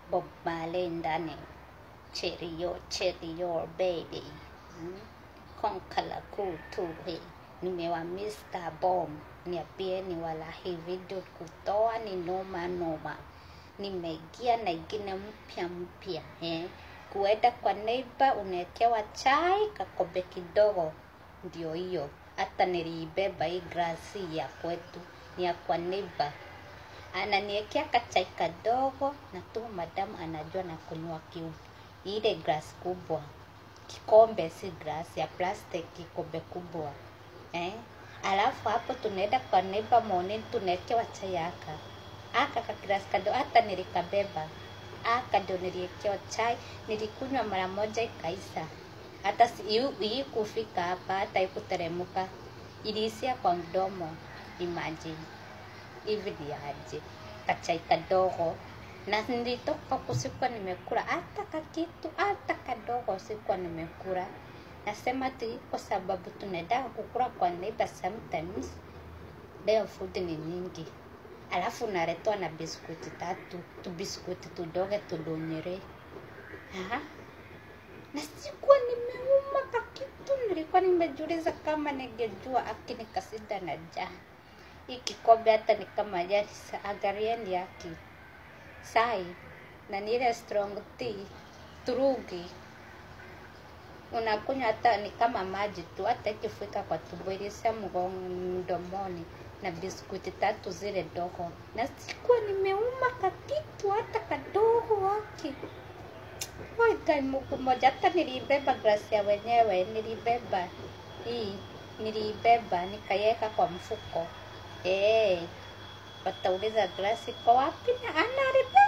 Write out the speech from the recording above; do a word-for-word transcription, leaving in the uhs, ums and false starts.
Bob Marley ndani. Cheerio, cheerio baby. Hmm? Konkala kutuhi. Nimewa mister Bomb. Niambieni wala hii video kutoa ni noma noma. Nimeingia na ingine mpya mpya. Eh? Kuenda kwa neighbor unaekewa chai kakombe kidogo. Ndio hiyo. Hata niliibeba hii glasi ya kwetu. Ni ya kwa neighbor. Ananiekea kachai kadogo na tu madam anajua na kunywa kiu. Ile glass kubwa. Kikombe si glass ya plastic, kikombe kubwa. Eh? Alafu hapo tunaenda kwa neighbor morning tunaekewa chai aka. Aka ka glass kadogo hata nilikabeba. Aka ndio niliekewa chai, nilikunywa mara moja ikaisha. Hata hii kufika hapa hata ikuteremuka. Iliishia kwa mdomo. Imagine. Hivi ni aje. Kachai kadogo. Na nilitoka kusikuwa nimekula. Hata kakitu, hata kadogo sikuwa nimekula. Nasema tu kwa sababu tunaenda kukula kwa neighbor sometimes. Leo food ni nyingi. Alafu naletwa na biskuti tatu. Tu biskuti tudoge tudonyere. Aha. Na sikuwa nimeuma kakitu. Nilikuwa nimejiuliza kama ningejua akini kasida na njaa. Hii kikombe hata ni kama jari angalieni yake. Sai na ni ile strong tea turugi. Unakunywa hata ni kama maji tu, hata ikifika kwa tumbo ilisha mdomoni na biskuti tatu zile dogo. Na sikuwa nimeuma kakitu hata kadogo wake. Wai time moja hata nilibeba glasi ya wenyewe, nilibeba hii, nilibeba nikaiweka kwa mfuko. Eh, watauliza glasi kwa wapi na anaribu